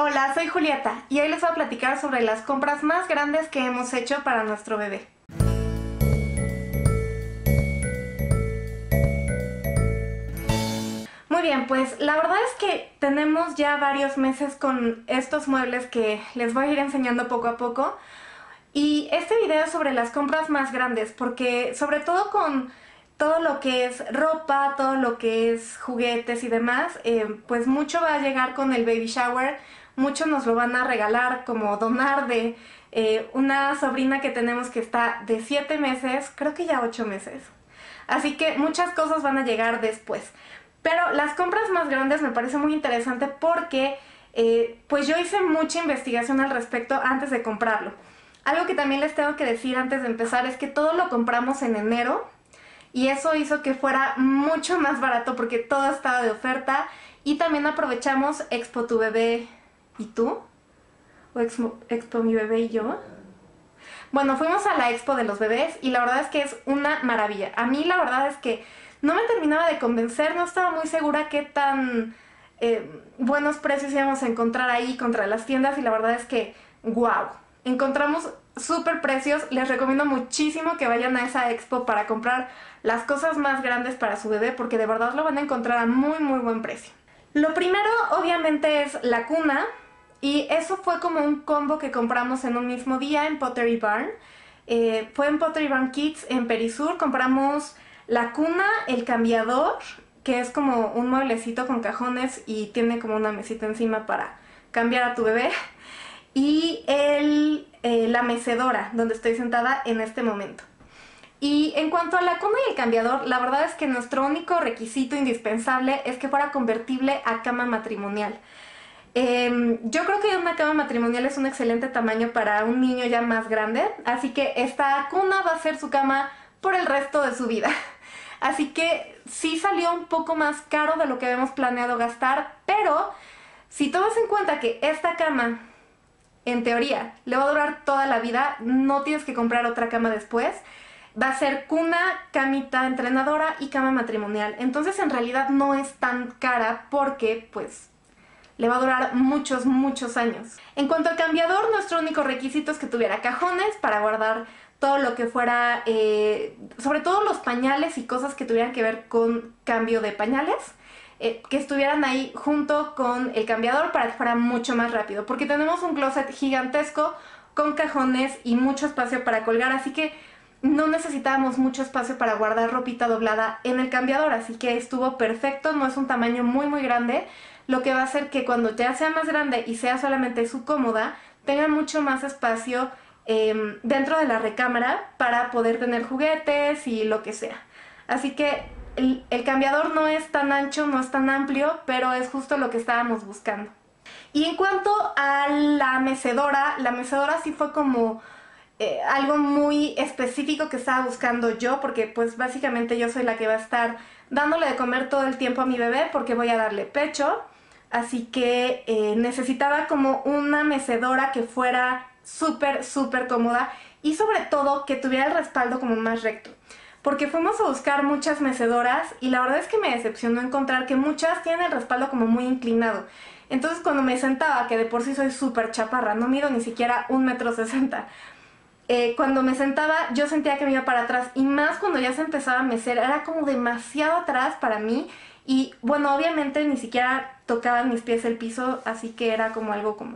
Hola, soy Julieta y hoy les voy a platicar sobre las compras más grandes que hemos hecho para nuestro bebé. Muy bien, pues la verdad es que tenemos ya varios meses con estos muebles que les voy a ir enseñando poco a poco. Y este video es sobre las compras más grandes, porque sobre todo con todo lo que es ropa, todo lo que es juguetes y demás, pues mucho va a llegar con el baby shower, mucho nos lo van a regalar como donar de una sobrina que tenemos que está de 7 meses, creo que ya 8 meses. Así que muchas cosas van a llegar después. Pero las compras más grandes me parece muy interesante porque pues yo hice mucha investigación al respecto antes de comprarlo. Algo que también les tengo que decir antes de empezar es que todo lo compramos en enero y eso hizo que fuera mucho más barato porque todo estaba de oferta y también aprovechamos Expo Tu Bebé y Tú, o Expo Mi Bebé y Yo. Bueno, fuimos a la Expo de los bebés y la verdad es que es una maravilla. A mí la verdad es que no me terminaba de convencer, no estaba muy segura qué tan buenos precios íbamos a encontrar ahí contra las tiendas y la verdad es que, wow, encontramos súper precios. Les recomiendo muchísimo que vayan a esa expo para comprar las cosas más grandes para su bebé porque de verdad lo van a encontrar a muy buen precio. Lo primero obviamente es la cuna y eso fue como un combo que compramos en un mismo día en Pottery Barn. Fue en Pottery Barn Kids en Perisur, compramos la cuna, el cambiador, que es como un mueblecito con cajones y tiene como una mesita encima para cambiar a tu bebé, y la mecedora donde estoy sentada en este momento. Y en cuanto a la cuna y el cambiador, la verdad es que nuestro único requisito indispensable es que fuera convertible a cama matrimonial. Yo creo que una cama matrimonial es un excelente tamaño para un niño ya más grande, así que esta cuna va a ser su cama por el resto de su vida. Así que sí salió un poco más caro de lo que habíamos planeado gastar, pero si tomas en cuenta que esta cama, en teoría, le va a durar toda la vida, no tienes que comprar otra cama después. Va a ser cuna, camita entrenadora y cama matrimonial. Entonces en realidad no es tan cara porque pues le va a durar muchos años. En cuanto al cambiador, nuestro único requisito es que tuviera cajones para guardar todo lo que fuera, sobre todo los pañales y cosas que tuvieran que ver con cambio de pañales, que estuvieran ahí junto con el cambiador para que fuera mucho más rápido, porque tenemos un closet gigantesco con cajones y mucho espacio para colgar, así que no necesitábamos mucho espacio para guardar ropita doblada en el cambiador, así que estuvo perfecto. No es un tamaño muy grande, lo que va a hacer que cuando ya sea más grande y sea solamente su cómoda, tenga mucho más espacio dentro de la recámara para poder tener juguetes y lo que sea. Así que el cambiador no es tan ancho, no es tan amplio, pero es justo lo que estábamos buscando. Y en cuanto a la mecedora sí fue como algo muy específico que estaba buscando yo, porque pues básicamente yo soy la que va a estar dándole de comer todo el tiempo a mi bebé porque voy a darle pecho, así que necesitaba como una mecedora que fuera súper cómoda y sobre todo que tuviera el respaldo como más recto, porque fuimos a buscar muchas mecedoras y la verdad es que me decepcionó encontrar que muchas tienen el respaldo como muy inclinado. Entonces cuando me sentaba, que de por sí soy súper chaparra, no mido ni siquiera 1,60 m, cuando me sentaba yo sentía que me iba para atrás y más cuando ya se empezaba a mecer, era como demasiado atrás para mí y bueno, obviamente ni siquiera tocaban mis pies el piso, así que era como algo como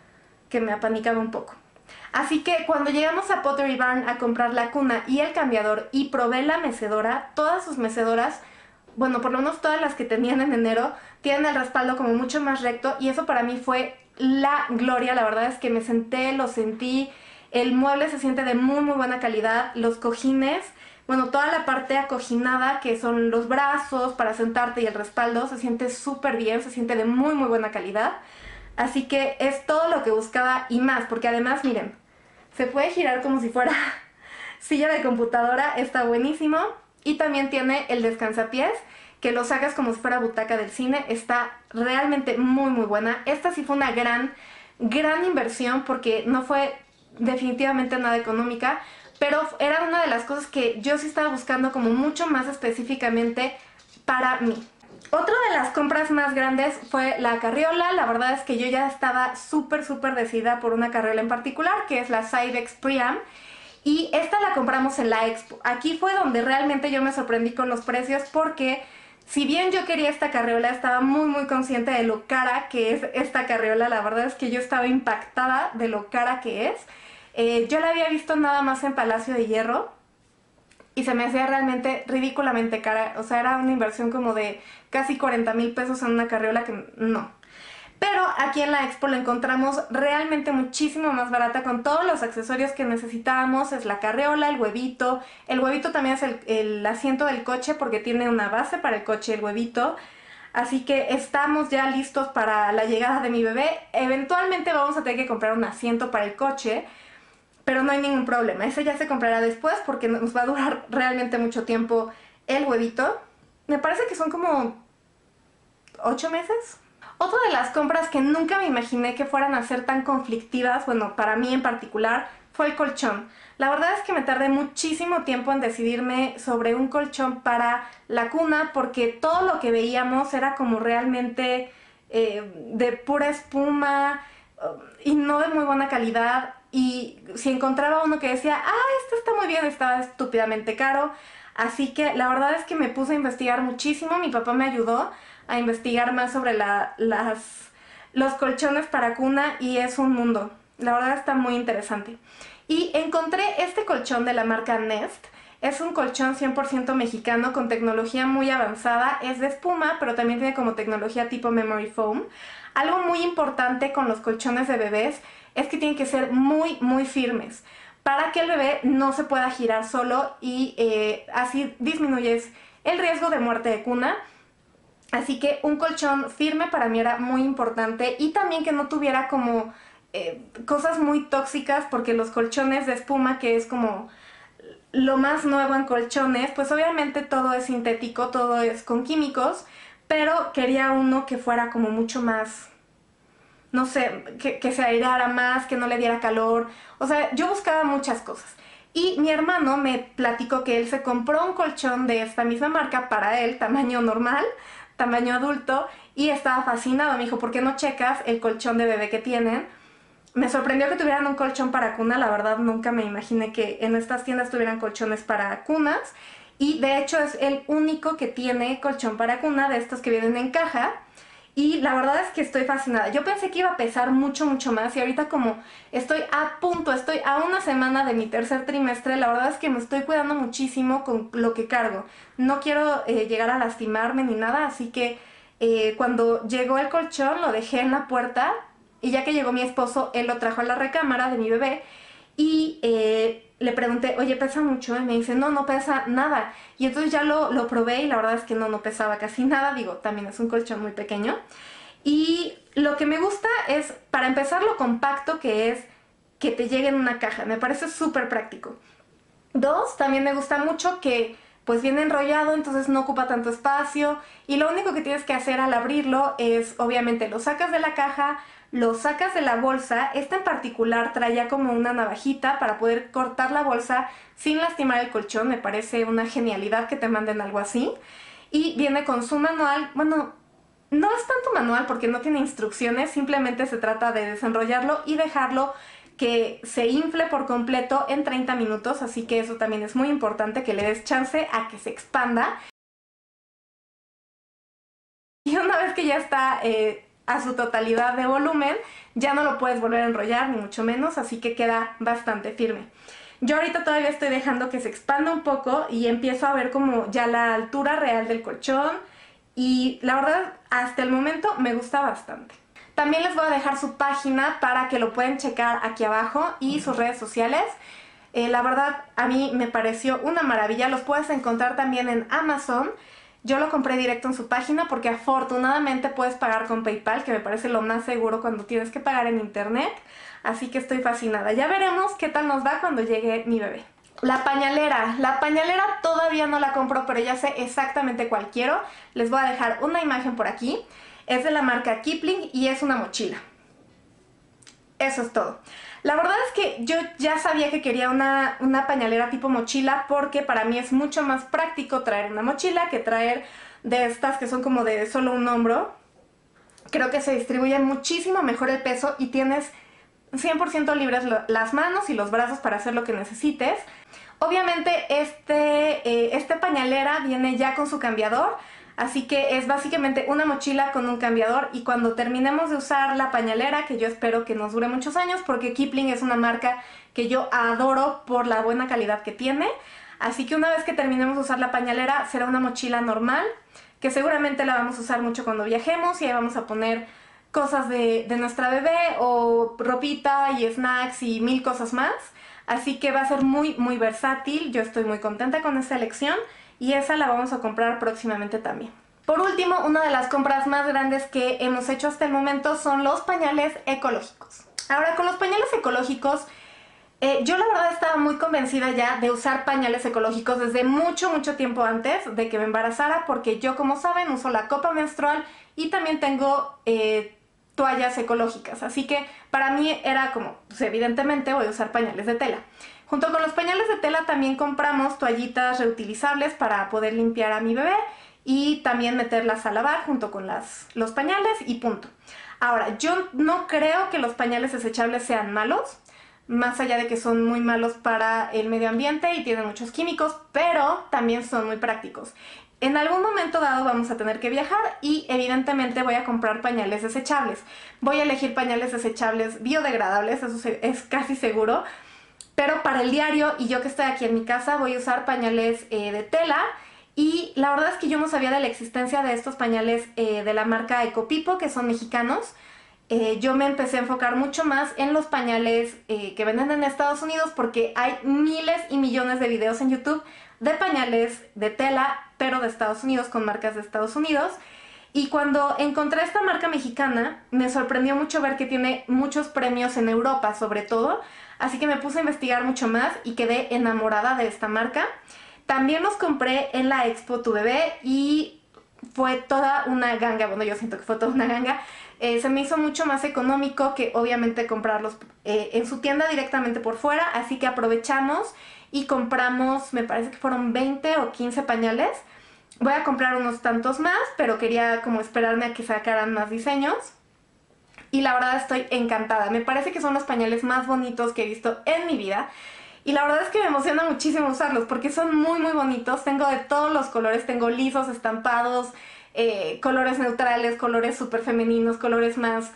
que me apanicaba un poco. Así que cuando llegamos a Pottery Barn a comprar la cuna y el cambiador y probé la mecedora, todas sus mecedoras, bueno, por lo menos todas las que tenían en enero, tienen el respaldo como mucho más recto y eso para mí fue la gloria. La verdad es que me senté, lo sentí, el mueble se siente de muy buena calidad, los cojines, bueno, toda la parte acojinada que son los brazos para sentarte y el respaldo se siente súper bien, se siente de muy buena calidad. Así que es todo lo que buscaba y más, porque además, miren, se puede girar como si fuera silla de computadora, está buenísimo. Y también tiene el descansapiés, que lo sacas como si fuera butaca del cine, está realmente muy buena. Esta sí fue una gran inversión porque no fue definitivamente nada económica, pero era una de las cosas que yo sí estaba buscando como mucho más específicamente para mí. Otra de las compras más grandes fue la carriola. La verdad es que yo ya estaba súper decidida por una carriola en particular, que es la Cybex Priam. Y esta la compramos en la Expo. Aquí fue donde realmente yo me sorprendí con los precios porque si bien yo quería esta carriola, estaba muy consciente de lo cara que es esta carriola. La verdad es que yo estaba impactada de lo cara que es. Yo la había visto nada más en Palacio de Hierro y se me hacía realmente ridículamente cara. O sea, era una inversión como de casi 40,000 pesos en una carriola que no. Pero aquí en la Expo la encontramos realmente muchísimo más barata con todos los accesorios que necesitábamos. Es la carriola, el huevito. El huevito también es el asiento del coche porque tiene una base para el coche, el huevito. Así que estamos ya listos para la llegada de mi bebé. Eventualmente vamos a tener que comprar un asiento para el coche, pero no hay ningún problema. Ese ya se comprará después porque nos va a durar realmente mucho tiempo el huevito. Me parece que son como 8 meses. Otra de las compras que nunca me imaginé que fueran a ser tan conflictivas, bueno, para mí en particular, fue el colchón. La verdad es que me tardé muchísimo tiempo en decidirme sobre un colchón para la cuna porque todo lo que veíamos era como realmente de pura espuma y no de muy buena calidad. Y si encontraba uno que decía, este está muy bien, estaba estúpidamente caro. Así que la verdad es que me puse a investigar muchísimo. Mi papá me ayudó a investigar más sobre los colchones para cuna y es un mundo. La verdad está muy interesante. Y encontré este colchón de la marca Nest. Es un colchón 100% mexicano con tecnología muy avanzada. Es de espuma, pero también tiene como tecnología tipo memory foam. Algo muy importante con los colchones de bebés es que tienen que ser muy firmes para que el bebé no se pueda girar solo y así disminuyes el riesgo de muerte de cuna. Así que un colchón firme para mí era muy importante y también que no tuviera como cosas muy tóxicas porque los colchones de espuma, que es como lo más nuevo en colchones, pues obviamente todo es sintético, todo es con químicos, pero quería uno que fuera como mucho más, no sé, que se aireara más, que no le diera calor. O sea, yo buscaba muchas cosas. Y mi hermano me platicó que él se compró un colchón de esta misma marca para él, tamaño normal, tamaño adulto, y estaba fascinado. Me dijo, ¿por qué no checas el colchón de bebé que tienen? Me sorprendió que tuvieran un colchón para cuna, la verdad nunca me imaginé que en estas tiendas tuvieran colchones para cunas. Y de hecho es el único que tiene colchón para cuna de estos que vienen en caja. Y la verdad es que estoy fascinada. Yo pensé que iba a pesar mucho más y ahorita como estoy a punto, estoy a una semana de mi tercer trimestre, la verdad es que me estoy cuidando muchísimo con lo que cargo. No quiero llegar a lastimarme ni nada, así que cuando llegó el colchón lo dejé en la puerta y ya que llegó mi esposo, él lo trajo a la recámara de mi bebé y le pregunté, oye, ¿pesa mucho? Y me dice, no pesa nada. Y entonces ya lo probé y la verdad es que no pesaba casi nada. Digo, también es un colchón muy pequeño. Y lo que me gusta es, para empezar, lo compacto que es que te llegue en una caja. Me parece súper práctico. Dos, también me gusta mucho que pues viene enrollado, entonces no ocupa tanto espacio y lo único que tienes que hacer al abrirlo es, obviamente, lo sacas de la caja, lo sacas de la bolsa. Esta en particular traía como una navajita para poder cortar la bolsa sin lastimar el colchón. Me parece una genialidad que te manden algo así. Y viene con su manual. Bueno, no es tanto manual porque no tiene instrucciones, simplemente se trata de desenrollarlo y dejarlo que se infle por completo en 30 minutos, así que eso también es muy importante, que le des chance a que se expanda. Y una vez que ya está a su totalidad de volumen, ya no lo puedes volver a enrollar, ni mucho menos, así que queda bastante firme. Yo ahorita todavía estoy dejando que se expanda un poco y empiezo a ver como ya la altura real del colchón y la verdad hasta el momento me gusta bastante. También les voy a dejar su página para que lo puedan checar aquí abajo y sus redes sociales. La verdad a mí me pareció una maravilla. Los puedes encontrar también en Amazon. Yo lo compré directo en su página porque afortunadamente puedes pagar con PayPal, que me parece lo más seguro cuando tienes que pagar en internet. Así que estoy fascinada. Ya veremos qué tal nos va cuando llegue mi bebé. La pañalera. La pañalera todavía no la compro, pero ya sé exactamente cuál quiero. Les voy a dejar una imagen por aquí. Es de la marca Kipling y es una mochila. Eso es todo. La verdad es que yo ya sabía que quería una pañalera tipo mochila porque para mí es mucho más práctico traer una mochila que traer de estas que son como de solo un hombro, creo que se distribuye muchísimo mejor el peso y tienes 100% libres las manos y los brazos para hacer lo que necesites. Obviamente este pañalera viene ya con su cambiador, así que es básicamente una mochila con un cambiador, y cuando terminemos de usar la pañalera, que yo espero que nos dure muchos años porque Kipling es una marca que yo adoro por la buena calidad que tiene, así que una vez que terminemos de usar la pañalera será una mochila normal, que seguramente la vamos a usar mucho cuando viajemos y ahí vamos a poner cosas de nuestra bebé o ropita y snacks y mil cosas más. Así que va a ser muy muy versátil, yo estoy muy contenta con esta elección y esa la vamos a comprar próximamente también. Por último, una de las compras más grandes que hemos hecho hasta el momento son los pañales ecológicos. Ahora, con los pañales ecológicos, yo la verdad estaba muy convencida ya de usar pañales ecológicos desde mucho tiempo antes de que me embarazara, porque yo, como saben, uso la copa menstrual y también tengo toallas ecológicas, así que para mí era como, pues evidentemente voy a usar pañales de tela. Junto con los pañales de tela también compramos toallitas reutilizables para poder limpiar a mi bebé y también meterlas a lavar junto con los pañales y punto. Ahora, yo no creo que los pañales desechables sean malos, más allá de que son muy malos para el medio ambiente y tienen muchos químicos, pero también son muy prácticos. En algún momento dado vamos a tener que viajar y evidentemente voy a comprar pañales desechables. Voy a elegir pañales desechables biodegradables, eso es casi seguro, pero para el diario y yo que estoy aquí en mi casa voy a usar pañales de tela. Y la verdad es que yo no sabía de la existencia de estos pañales de la marca Ecopipo, que son mexicanos. Yo me empecé a enfocar mucho más en los pañales que venden en Estados Unidos, porque hay miles y millones de videos en YouTube de pañales de tela, pero de Estados Unidos, con marcas de Estados Unidos. Y cuando encontré esta marca mexicana, me sorprendió mucho ver que tiene muchos premios en Europa, sobre todo. Así que me puse a investigar mucho más y quedé enamorada de esta marca. También los compré en la Expo Tu Bebé y fue toda una ganga. Bueno, yo siento que fue toda una ganga. Se me hizo mucho más económico que obviamente comprarlos en su tienda directamente por fuera, así que aprovechamos y compramos, me parece que fueron 20 o 15 pañales. Voy a comprar unos tantos más, pero quería como esperarme a que sacaran más diseños. Y la verdad estoy encantada, me parece que son los pañales más bonitos que he visto en mi vida. Y la verdad es que me emociona muchísimo usarlos porque son muy bonitos. Tengo de todos los colores, tengo lisos, estampados, colores neutrales, colores súper femeninos, colores más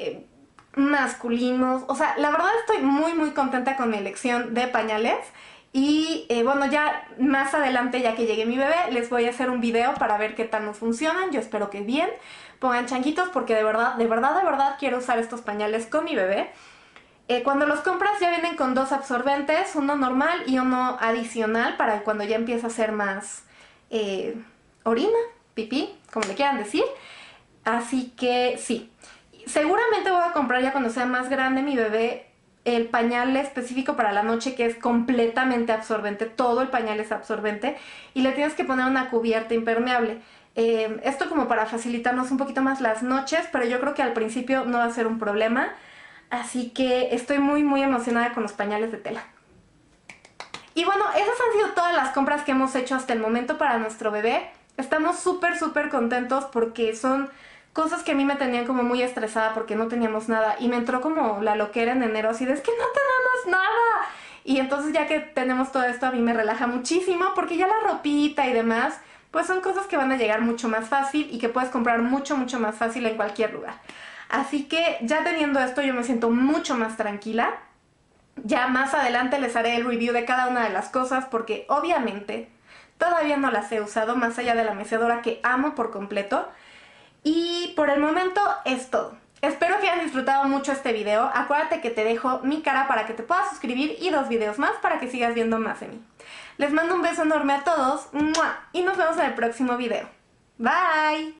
masculinos. O sea, la verdad estoy muy contenta con mi elección de pañales. Y bueno, ya más adelante, ya que llegue mi bebé, les voy a hacer un video para ver qué tal nos funcionan. Yo espero que bien. Pongan changuitos porque de verdad quiero usar estos pañales con mi bebé. Cuando los compras ya vienen con dos absorbentes, uno normal y uno adicional para cuando ya empieza a ser más orina, pipí, como le quieran decir. Así que sí, seguramente voy a comprar ya cuando sea más grande mi bebé el pañal específico para la noche, que es completamente absorbente. Todo el pañal es absorbente y le tienes que poner una cubierta impermeable. Esto como para facilitarnos un poquito más las noches, pero yo creo que al principio no va a ser un problema. Así que estoy muy emocionada con los pañales de tela. Y bueno, esas han sido todas las compras que hemos hecho hasta el momento para nuestro bebé. Estamos súper contentos porque son cosas que a mí me tenían como muy estresada porque no teníamos nada. Y me entró como la loquera en enero, así de es que no tenemos nada. Y entonces ya que tenemos todo esto, a mí me relaja muchísimo porque ya la ropita y demás, pues son cosas que van a llegar mucho más fácil y que puedes comprar mucho más fácil en cualquier lugar. Así que ya teniendo esto yo me siento mucho más tranquila. Ya más adelante les haré el review de cada una de las cosas porque obviamente todavía no las he usado más allá de la mecedora que amo por completo. Y por el momento es todo. Espero que hayan disfrutado mucho este video. Acuérdate que te dejo mi cara para que te puedas suscribir y 2 videos más para que sigas viendo más de mí. Les mando un beso enorme a todos. ¡Mua! Y nos vemos en el próximo video. Bye.